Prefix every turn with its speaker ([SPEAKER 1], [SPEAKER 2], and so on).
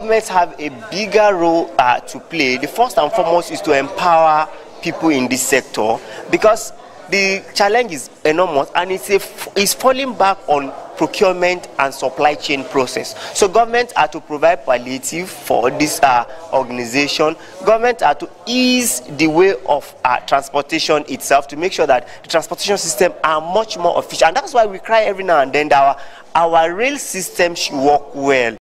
[SPEAKER 1] Governments have a bigger role to play. The first and foremost is to empower people in this sector, because the challenge is enormous and it's falling back on procurement and supply chain process. So governments are to provide palliative for this organization. Governments are to ease the way of transportation itself, to make sure that the transportation system are much more efficient. And that's why we cry every now and then that our rail system should work well.